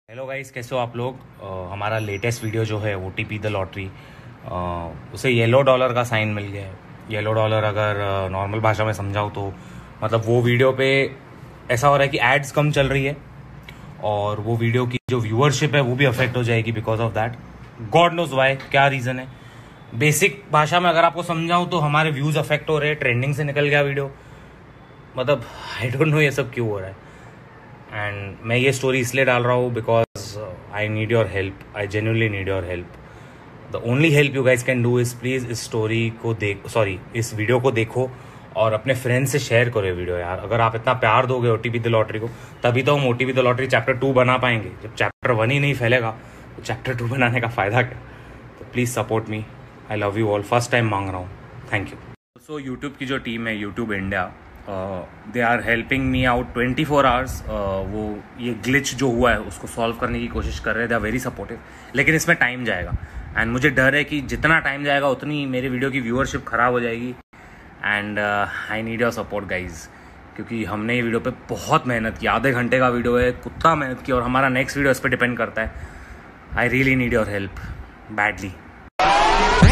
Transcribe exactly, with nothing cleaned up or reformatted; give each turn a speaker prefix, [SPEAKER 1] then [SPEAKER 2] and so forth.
[SPEAKER 1] Hello guys, कैसे हो आप लोग। uh, हमारा लेटेस्ट वीडियो जो है O T P the lottery, उसे येलो डॉलर का साइन मिल गया है। येलो डॉलर अगर नॉर्मल uh, भाषा में समझाऊँ तो मतलब वो वीडियो पे ऐसा हो रहा है कि एड्स कम चल रही है और वो वीडियो की जो व्यूअरशिप है वो भी अफेक्ट हो जाएगी because of that. God knows why, क्या रीज़न है। बेसिक भाषा में अगर आपको समझाऊँ तो हमारे व्यूज़ अफेक्ट हो रहे हैं, ट्रेंडिंग से निकल गया वीडियो। मतलब आई डोंट नो ये सब क्यों हो रहा है। एंड मैं ये स्टोरी इसलिए डाल रहा हूँ because I need your help, I genuinely need your help. The only help you guys can do is please इस स्टोरी को देख सॉरी इस वीडियो को देखो और अपने फ्रेंड्स से शेयर करो ये वीडियो। यार अगर आप इतना प्यार दोगे O T P the lottery को तभी तो हम O T P the lottery chapter two बना पाएंगे। जब चैप्टर वन ही नहीं फैलेगा तो चैप्टर टू बनाने का फ़ायदा क्या। तो please support me, I love you all. First time मांग रहा हूँ, थैंक यू। सो यूट्यूब की जो टीम है, YouTube India, they are helping me out twenty four hours. वो ये ग्लिच जो हुआ है उसको सॉल्व करने की कोशिश कर रहे हैं। दे आर वेरी सपोर्टिव, लेकिन इसमें टाइम जाएगा एंड मुझे डर है कि जितना टाइम जाएगा उतनी मेरे वीडियो की व्यूअरशिप ख़राब हो जाएगी। And I need your support guys, क्योंकि हमने ये वीडियो पे बहुत मेहनत की। आधे घंटे का वीडियो है, कुत्ता मेहनत की, और हमारा नेक्स्ट वीडियो इस पर डिपेंड करता है। I really need your help badly.